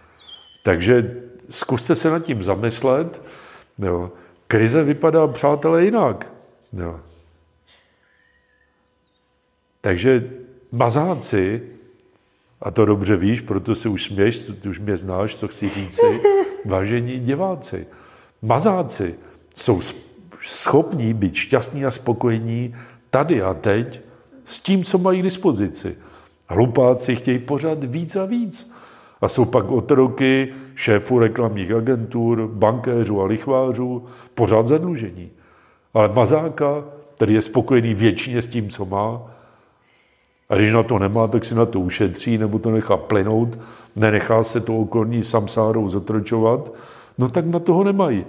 Takže zkuste se nad tím zamyslet. Jo. Krize vypadá, přátelé, jinak. Jo. Takže mazáci, a to dobře víš, proto si už směš, ty už mě znáš, co chci říci, vážení diváci, mazáci jsou schopní být šťastní a spokojení tady a teď s tím, co mají k dispozici. Hlupáci chtějí pořád víc a víc. A jsou pak otroky šéfů reklamních agentur, bankéřů a lichvářů, pořád zadlužení. Ale mazáka, který je spokojený většině s tím, co má. A když na to nemá, tak si na to ušetří, nebo to nechá plynout, nenechá se to okolní samsárou zotročovat, no tak na toho nemají.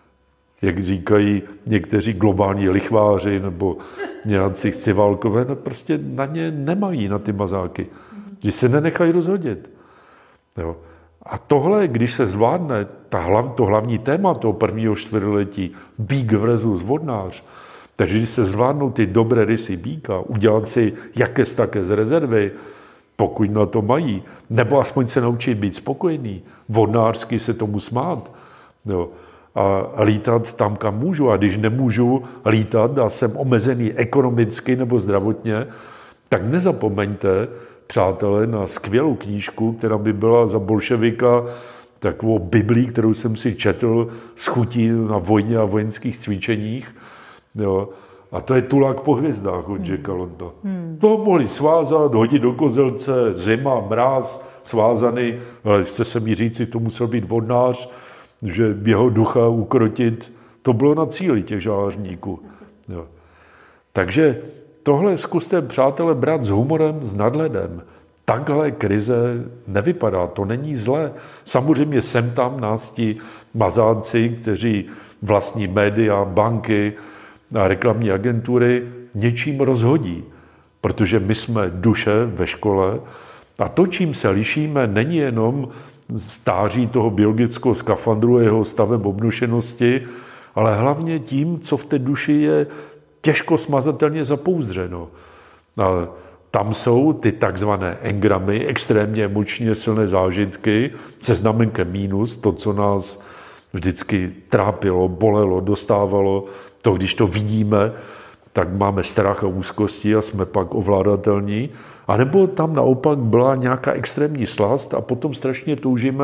Jak říkají někteří globální lichváři nebo nějací civalkové, no prostě na ně nemají, na ty mazáky. Že se nenechají rozhodit. Jo. A tohle, když se zvládne, ta hlav, to hlavní téma toho prvního čtvrtletí, býk versus vodnář, takže když se zvládnou ty dobré rysy býka, udělat si jakési také z rezervy, pokud na to mají, nebo aspoň se naučit být spokojený, vodnářsky se tomu smát, jo, a lítat tam, kam můžu. A když nemůžu lítat a jsem omezený ekonomicky nebo zdravotně, tak nezapomeňte, přátelé, na skvělou knížku, která by byla za bolševika takovou biblí, kterou jsem si četl s chutí na vojně a vojenských cvičeních. Jo. A to je Tulák po hvězdách od Jacka Londa. Hmm. To mohli svázat, hodit do kozelce, zima, mráz, svázaný, ale chce se mi říct, že to musel být vodnář, že jeho ducha ukrotit, to bylo na cíli těch žářníků. Jo. Takže tohle zkuste, přátelé, brát s humorem, s nadhledem. Takhle krize nevypadá, to není zlé. Samozřejmě sem tam nás ti mazánci, kteří vlastní média, banky a reklamní agentury něčím rozhodí, protože my jsme duše ve škole a to, čím se lišíme, není jenom stáří toho biologického skafandru a jeho stavem obnušenosti, ale hlavně tím, co v té duši je těžko smazatelně zapouzdřeno. A tam jsou ty takzvané engramy, extrémně emočně silné zážitky se znamenkem mínus, to, co nás vždycky trápilo, bolelo, dostávalo, to, když to vidíme, tak máme strach a úzkosti a jsme pak ovládatelní. A nebo tam naopak byla nějaká extrémní slast a potom strašně toužíme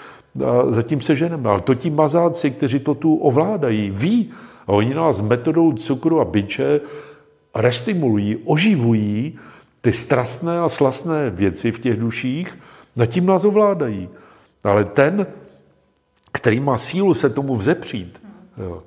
a zatím se ženeme. Ale to ti mazáci, kteří to tu ovládají, ví. A oni nás metodou cukru a biče restimulují, oživují ty strastné a slastné věci v těch duších, zatím nás ovládají. Ale ten, který má sílu se tomu vzepřít, jo,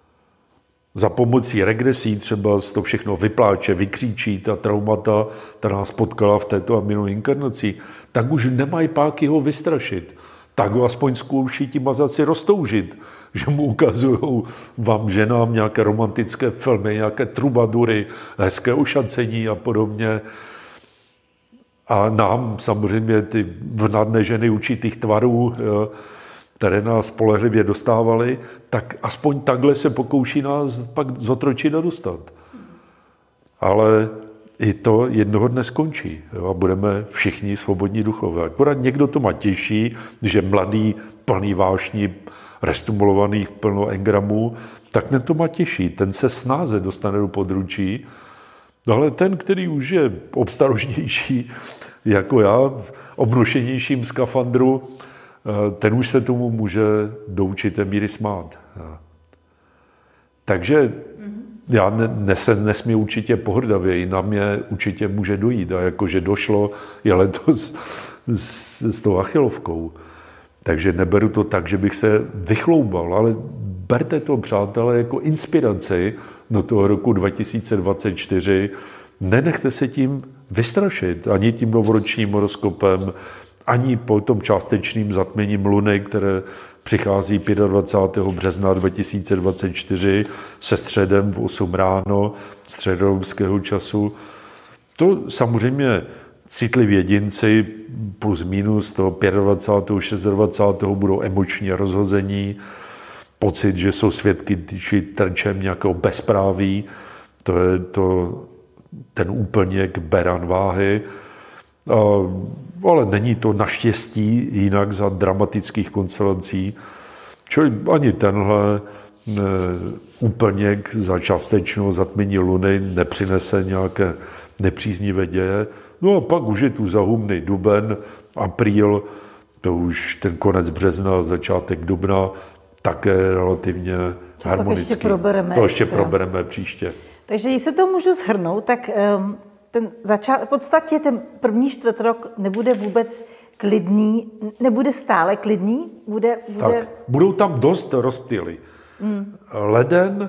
za pomocí regresí třeba to všechno vypláče, vykříčí ta traumata, která nás potkala v této a minulé inkarnaci, tak už nemají páky ho vystrašit. Tak ho aspoň zkouší ti mazáci roztoužit, že mu ukazují vám ženám nějaké romantické filmy, nějaké trubadury, hezké ušacení a podobně. A nám samozřejmě ty vnadné ženy určitých tvarů, které nás spolehlivě dostávaly, tak aspoň takhle se pokouší nás pak zotročit a dostat. Ale i to jednoho dne skončí, jo, a budeme všichni svobodní duchové. Akorát někdo to má těžší, že mladý, plný vášní, restimulovaných plno engramů, tak ten to má těžší. Ten se snáze dostane do područí, ale ten, který už je obstarožnější, jako já, v obnošenějším skafandru, ten už se tomu může do určité míry smát. Takže já ne, nese, nesmí určitě pohrdavě, i na mě určitě může dojít. A jakože došlo je letos s, s tou achilovkou. Takže neberu to tak, že bych se vychloubal, ale berte to, přátelé, jako inspiraci do toho roku dva tisíce dvacet čtyři. Nenechte se tím vystrašit, ani tím novoročním horoskopem, ani po tom částečným zatměním luny, které přichází dvacátého pátého března dva tisíce dvacet čtyři se středem v osm ráno středoevropského času. To samozřejmě citliví jedinci plus minus toho dvacátého pátého dvacátého šestého budou emočně rozhození, pocit, že jsou svědky či terčem nějakého bezpráví, to je to, ten úplněk beran váhy, ale není to naštěstí jinak za dramatických konstelací. Čili ani tenhle úplněk za částečnou zatmění luny nepřinese nějaké nepříznivé děje. No a pak už je tu zahumný duben, apríl, to už ten konec března, začátek dubna, také relativně to harmonický. Ještě probereme to ještě extra. probereme příště. Takže jestli to můžu shrnout, tak ten začát, v podstatě ten první čtvrtrok nebude vůbec klidný, nebude stále klidný, bude... bude... Tak, budou tam dost rozptyly. Mm. Leden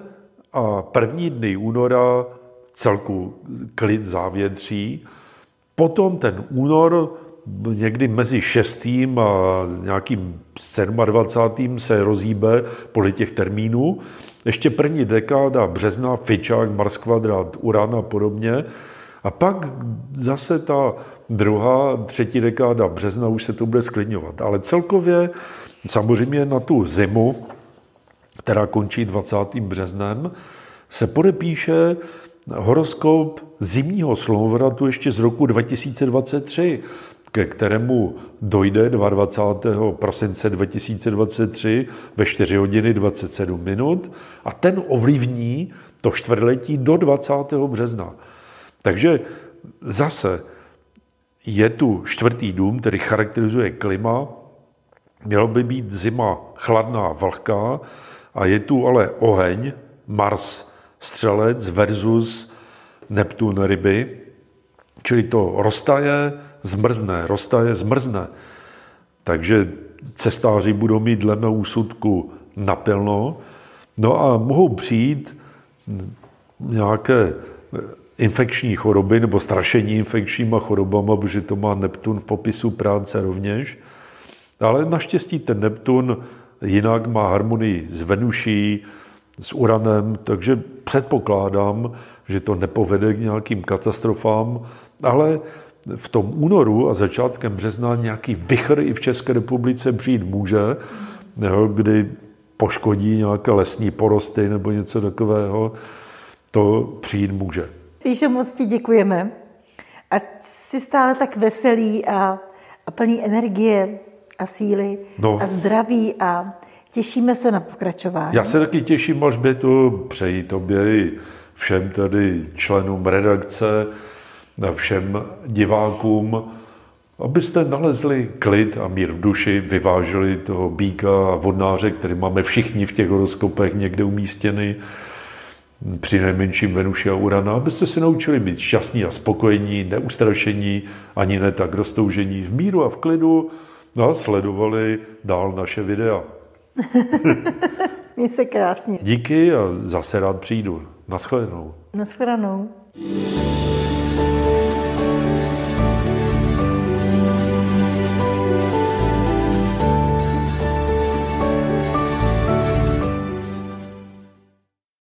a první dny února celku klid závětří. Potom ten únor někdy mezi šestým a nějakým dvacátým sedmým se rozhýbe podle těch termínů. Ještě první dekáda března, Fičák, Mars kvadrát, Uran a podobně. A pak zase ta druhá, třetí dekáda března už se to bude sklidňovat. Ale celkově samozřejmě na tu zimu, která končí dvacátým březnem, se podepíše horoskop zimního sluncovratu ještě z roku dva tisíce dvacet tři, ke kterému dojde dvacátého druhého prosince dva tisíce dvacet tři ve čtyři hodiny dvacet sedm minut a ten ovlivní to čtvrtletí do dvacátého března. Takže zase je tu čtvrtý dům, který charakterizuje klima, mělo by být zima chladná, vlhká a je tu ale oheň, Mars, Střelec versus Neptun, Ryby, čili to roztaje, zmrzne, roztaje, zmrzne. Takže cestáři budou mít dle mého úsudku napilno, no a mohou přijít nějaké infekční choroby nebo strašení infekčníma chorobama, protože to má Neptun v popisu práce rovněž. Ale naštěstí ten Neptun jinak má harmonii s Venuší, s Uranem, takže předpokládám, že to nepovede k nějakým katastrofám, ale v tom únoru a začátkem března nějaký vichr i v České republice přijít může, kdy poškodí nějaké lesní porosty nebo něco takového, to přijít může. Víš, moc ti děkujeme. A jsi stále tak veselý a, a plný energie a síly no. a zdraví a těšíme se na pokračování. Já se taky těším, Alžběto, přeji tobě i všem tady členům redakce, a všem divákům, abyste nalezli klid a mír v duši, vyvážili toho býka a vodnáře, který máme všichni v těch horoskopech někde umístěny, při nejmenším Venuši a Urana, abyste se naučili být šťastní a spokojení, neustrašení, ani ne tak roztoužení, v míru a v klidu, no a sledovali dál naše videa. Měj se krásně. Díky a zase rád přijdu. Naschledanou. Naschledanou.